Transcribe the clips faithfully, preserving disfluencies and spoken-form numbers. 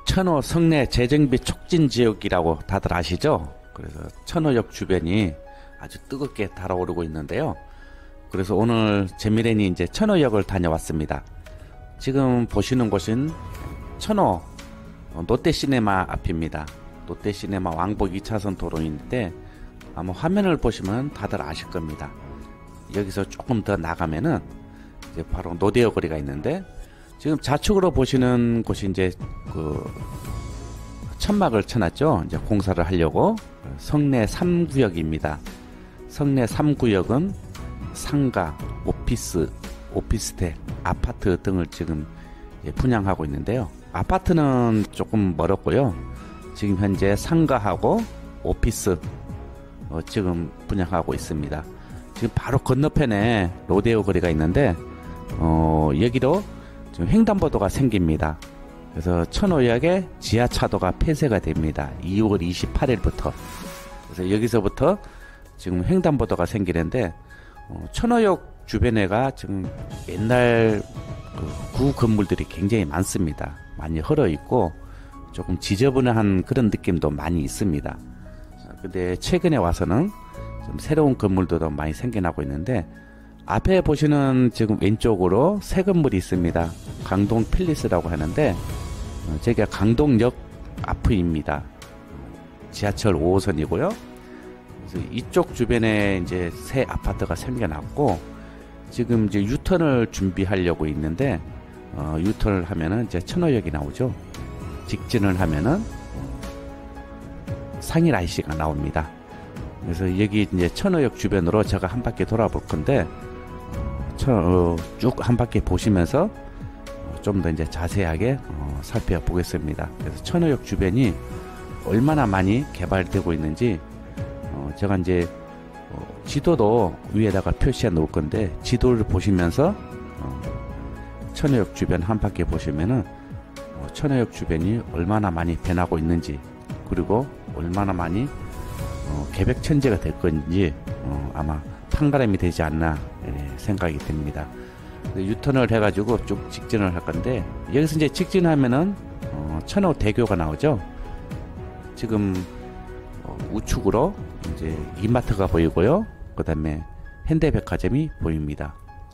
천호 성내 재정비 촉진 지역이라고 다들 아시죠? 그래서 천호역 주변이 아주 뜨겁게 달아오르고 있는데요. 그래서 오늘 재미랜이 이제 천호역을 다녀왔습니다. 지금 보시는 곳은 천호 롯데시네마 앞입니다. 롯데시네마 왕복 이 차선 도로인데 아마 화면을 보시면 다들 아실 겁니다. 여기서 조금 더 나가면은 이제 바로 노대어 거리가 있는데, 지금 좌측으로 보시는 곳이 이제 그 천막을 쳐놨죠. 이제 공사를 하려고. 성내 삼 구역입니다. 성내 삼 구역은 상가, 오피스, 오피스텔, 아파트 등을 지금 분양하고 있는데요. 아파트는 조금 멀었고요. 지금 현재 상가하고 오피스 어, 지금 분양하고 있습니다. 지금 바로 건너편에 로데오 거리가 있는데 어, 여기도 지금 횡단보도가 생깁니다. 그래서 천호역에 지하차도가 폐쇄가 됩니다. 이월 이십팔일부터. 그래서 여기서부터 지금 횡단보도가 생기는데 어, 천호역 주변에가 지금 옛날 그 구 건물들이 굉장히 많습니다. 많이 헐어 있고 조금 지저분한 그런 느낌도 많이 있습니다. 근데 최근에 와서는 좀 새로운 건물도 많이 생겨나고 있는데, 앞에 보시는 지금 왼쪽으로 새 건물이 있습니다. 강동 필리스라고 하는데 어, 저기가 강동역 앞입니다. 지하철 오 호선이고요. 그래서 이쪽 주변에 이제 새 아파트가 생겨났고, 지금 이제 유턴을 준비하려고 있는데 어, 유턴을 하면은 이제 천호역이 나오죠. 직진을 하면은 상일 아이씨가 나옵니다. 그래서 여기 이제 천호역 주변으로 제가 한 바퀴 돌아볼 건데 어, 쭉 한 바퀴 보시면서 좀 더 이제 자세하게 어, 살펴보겠습니다. 그래서 천호역 주변이 얼마나 많이 개발되고 있는지 어, 제가 이제 어, 지도도 위에다가 표시해 놓을 건데, 지도를 보시면서 어, 천호역 주변 한 바퀴 보시면은 어, 천호역 주변이 얼마나 많이 변하고 있는지, 그리고 얼마나 많이 어, 개백천지가 될 건지 어, 아마 판가름이 되지 않나 예, 생각이 듭니다. 유턴을 해가지고 쭉 직진을 할 건데, 여기서 이제 직진하면은 어, 천호 대교가 나오죠. 지금 어, 우측으로 이제 이마트가 보이고요. 그 다음에 현대백화점이 보입니다.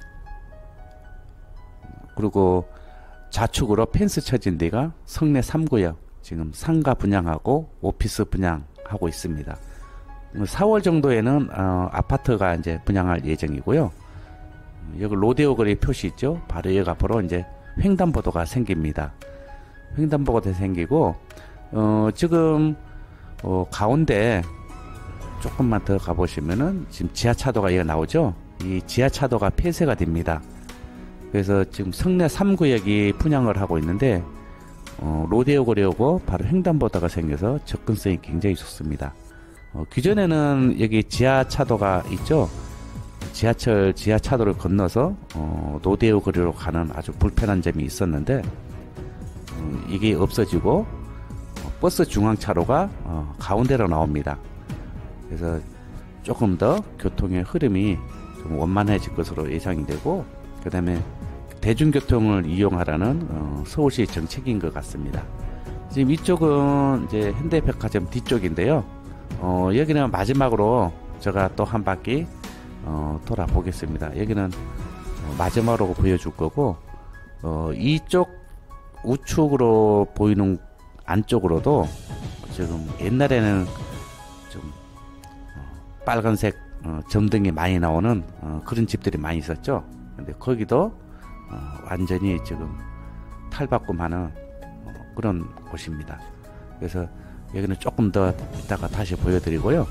그리고 좌측으로 펜스 쳐진 데가 성내 삼 구역, 지금 상가 분양하고 오피스 분양하고 있습니다. 사월 정도에는 어, 아파트가 이제 분양할 예정이고요. 여기 로데오 거리 표시 있죠. 바로 여기 앞으로 이제 횡단보도가 생깁니다. 횡단보도가 생기고 어, 지금 어, 가운데 조금만 더 가보시면은 지금 지하차도가 여기 나오죠. 이 지하차도가 폐쇄가 됩니다. 그래서 지금 성내 삼 구역이 분양을 하고 있는데 어, 로데오 거리오고 바로 횡단보도가 생겨서 접근성이 굉장히 좋습니다. 어, 기존에는 여기 지하차도가 있죠. 지하철 지하차도를 건너서 어, 로데오 거리로 가는 아주 불편한 점이 있었는데 어, 이게 없어지고 어, 버스 중앙차로가 어, 가운데로 나옵니다. 그래서 조금 더 교통의 흐름이 좀 원만해질 것으로 예상이 되고, 그 다음에 대중교통을 이용하라는 어, 서울시 정책인 것 같습니다. 지금 이쪽은 이제 현대백화점 뒤쪽인데요. 어, 여기는 마지막으로 제가 또 한 바퀴 어, 돌아보겠습니다. 여기는 어, 마지막으로 보여줄 거고, 어, 이쪽 우측으로 보이는 안쪽으로도 지금 옛날에는 좀 어, 빨간색 어, 점등이 많이 나오는 어, 그런 집들이 많이 있었죠. 근데 거기도 어, 완전히 지금 탈바꿈하는 어, 그런 곳입니다. 그래서 여기는 조금 더 이따가 다시 보여드리고요.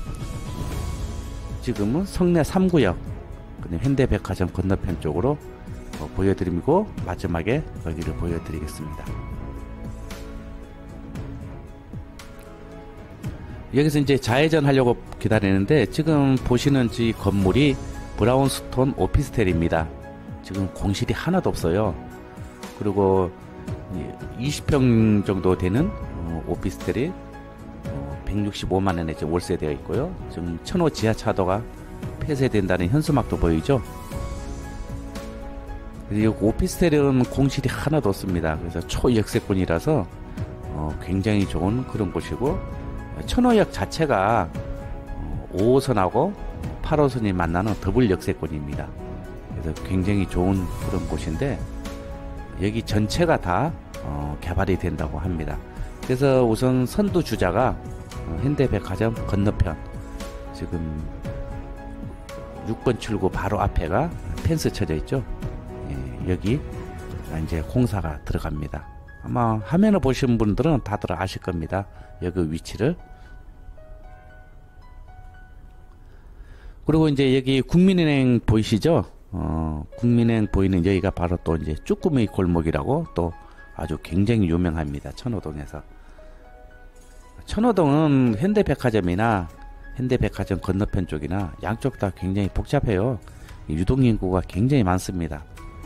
지금은 성내 삼 구역 현대백화점 건너편 쪽으로 어, 보여드리고 마지막에 여기를 보여드리겠습니다. 여기서 이제 좌회전 하려고 기다리는데, 지금 보시는 이 건물이 브라운스톤 오피스텔입니다. 지금 공실이 하나도 없어요. 그리고 이십 평 정도 되는 어, 오피스텔이 어, 백육십오만 원에 지금 월세되어 있고요. 지금 천호 지하차도가 폐쇄된다는 현수막도 보이죠. 이 오피스텔은 공실이 하나도 없습니다. 그래서 초역세권이라서 어, 굉장히 좋은 그런 곳이고, 천호역 자체가 어, 오 호선하고 팔 호선이 만나는 더블 역세권입니다. 그래서 굉장히 좋은 그런 곳인데, 여기 전체가 다 어, 개발이 된다고 합니다. 그래서 우선 선두주자가 어, 현대백화점 건너편, 지금 육 번 출구 바로 앞에가 펜스 쳐져 있죠. 예, 여기 이제 공사가 들어갑니다. 아마 화면을 보신 분들은 다들 아실 겁니다. 여기 위치를. 그리고 이제 여기 국민은행 보이시죠? 어, 국민은행 보이는 여기가 바로 또 이제 쭈꾸미 골목이라고 또 아주 굉장히 유명합니다. 천호동에서. 천호동은 현대백화점이나 현대백화점 건너편 쪽이나 양쪽 다 굉장히 복잡해요. 유동인구가 굉장히 많습니다.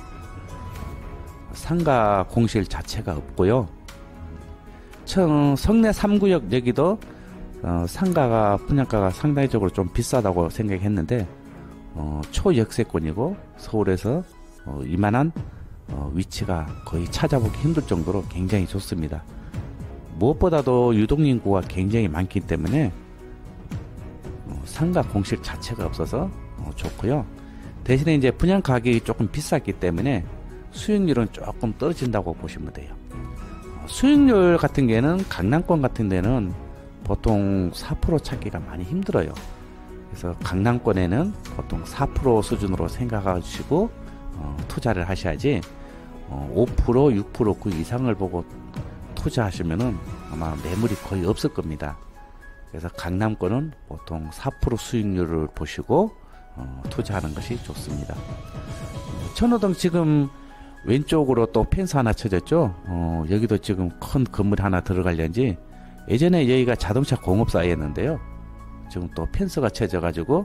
상가 공실 자체가 없고요. 청, 성내 삼 구역 여기도 어, 상가가 분양가가 상당히적으로 좀 비싸다고 생각했는데 어, 초역세권이고 서울에서 어, 이만한 어, 위치가 거의 찾아보기 힘들 정도로 굉장히 좋습니다. 무엇보다도 유동인구가 굉장히 많기 때문에 어, 상가 공실 자체가 없어서 어, 좋고요. 대신에 이제 분양 가격이 조금 비쌌기 때문에 수익률은 조금 떨어진다고 보시면 돼요. 어, 수익률 같은 경우에는 강남권 같은 데는 보통 사 퍼센트 찾기가 많이 힘들어요. 그래서 강남권에는 보통 사 퍼센트 수준으로 생각하시고 어, 투자를 하셔야지 어, 오 퍼센트, 육 퍼센트 그 이상을 보고 투자하시면은 아마 매물이 거의 없을 겁니다. 그래서 강남권은 보통 사 퍼센트 수익률을 보시고 어, 투자하는 것이 좋습니다. 어, 천호동 지금 왼쪽으로 또 펜스 하나 쳐졌죠. 어, 여기도 지금 큰 건물 하나 들어가려는지 예전에 여기가 자동차 공업사였는데요. 지금 또 펜스가 쳐져 가지고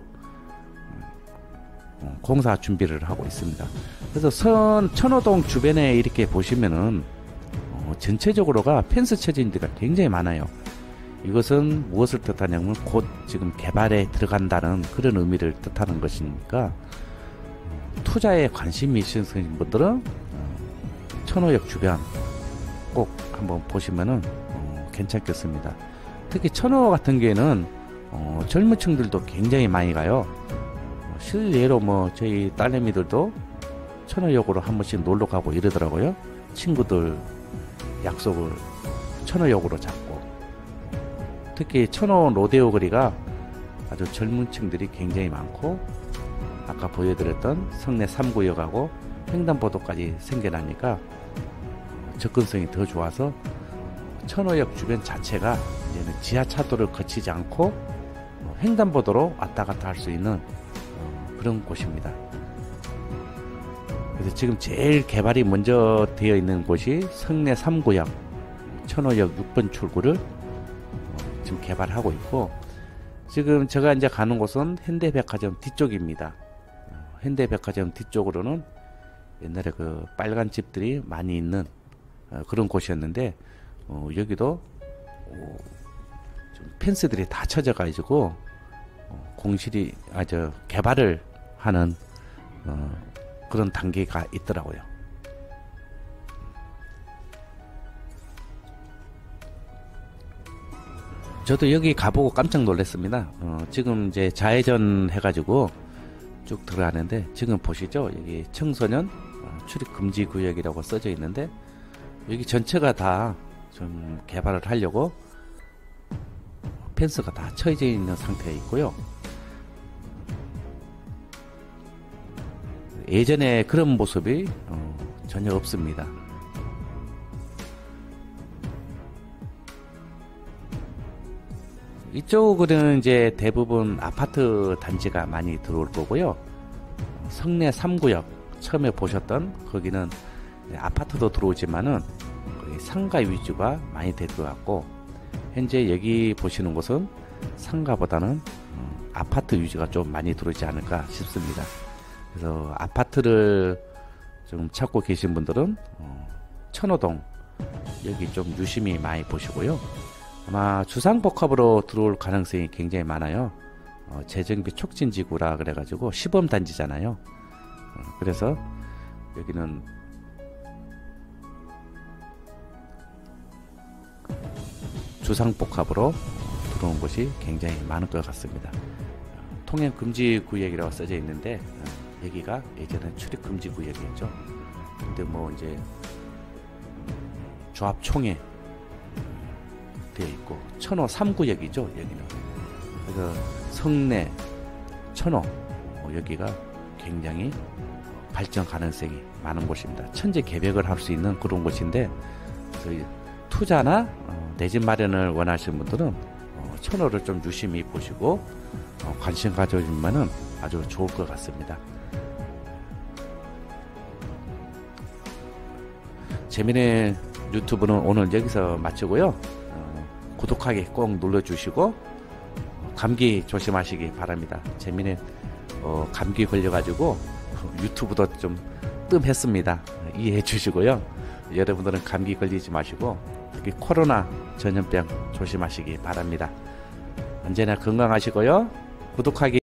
어, 공사 준비를 하고 있습니다. 그래서 선 천호동 주변에 이렇게 보시면은 어, 전체적으로가 펜스 쳐진 데가 굉장히 많아요. 이것은 무엇을 뜻하냐면 곧 지금 개발에 들어간다는 그런 의미를 뜻하는 것이니까 투자에 관심이 있으신 분들은 어, 천호역 주변 꼭 한번 보시면은 어, 괜찮겠습니다. 특히 천호 같은 경우에는 어, 젊은 층들도 굉장히 많이 가요. 어, 실례로 뭐 저희 딸내미들도 천호역으로 한 번씩 놀러 가고 이러더라고요. 친구들 약속을 천호역으로 잡고. 특히 천호 로데오 거리가 아주 젊은 층들이 굉장히 많고 아까 보여드렸던 성내 삼 구역하고 횡단보도까지 생겨나니까 접근성이 더 좋아서 천호역 주변 자체가 이제는 지하차도를 거치지 않고 횡단보도로 왔다 갔다 할 수 있는 그런 곳입니다. 그래서 지금 제일 개발이 먼저 되어 있는 곳이 성내 삼 구역 천호역 육 번 출구를 지금 개발하고 있고, 지금 제가 이제 가는 곳은 현대백화점 뒤쪽입니다. 현대백화점 뒤쪽으로는 옛날에 그 빨간 집들이 많이 있는 그런 곳이었는데 어, 여기도 어, 좀 펜스들이 다 쳐져 가지고 어, 공실이 아주 개발을 하는 어, 그런 단계가 있더라고요. 저도 여기 가보고 깜짝 놀랐습니다. 어, 지금 이제 좌회전 해가지고 쭉 들어가는데 지금 보시죠. 여기 청소년 출입 금지 구역이라고 써져 있는데 여기 전체가 다 좀 개발을 하려고 펜스가 다 쳐져 있는 상태에 있고요. 예전에 그런 모습이 어, 전혀 없습니다. 이쪽은 이제 대부분 아파트 단지가 많이 들어올 거고요. 성내 삼 구역 처음에 보셨던 거기는 아파트도 들어오지만은 거의 상가 위주가 많이 될 것 같고, 현재 여기 보시는 곳은 상가보다는 아파트 위주가 좀 많이 들어오지 않을까 싶습니다. 그래서 아파트를 좀 찾고 계신 분들은 천호동 여기 좀 유심히 많이 보시고요. 아마 주상복합으로 들어올 가능성이 굉장히 많아요. 어, 재정비 촉진지구라 그래가지고 시범단지잖아요. 어, 그래서 여기는 주상복합으로 들어온 곳이 굉장히 많을 것 같습니다. 통행 금지 구역이라고 써져 있는데 여기가 예전에 출입 금지 구역이었죠. 근데 뭐 이제 조합 총회 되어 있고 천호 삼 구역이죠. 여기는 그래서 성내, 천호 여기가 굉장히 발전 가능성이 많은 곳입니다. 천재 개벽을 할 수 있는 그런 곳인데 투자나 내 집 마련을 원하시는 분들은 천호를 좀 유심히 보시고 관심 가져주면은 아주 좋을 것 같습니다. 재미있는 유튜브는 오늘 여기서 마치고요. 어, 구독하기 꼭 눌러주시고 감기 조심하시기 바랍니다. 재미있는 어, 감기 걸려가지고 유튜브도 좀 뜸했습니다. 이해해 주시고요. 여러분들은 감기 걸리지 마시고 특히 코로나 전염병 조심하시기 바랍니다. 언제나 건강하시고요. 구독하기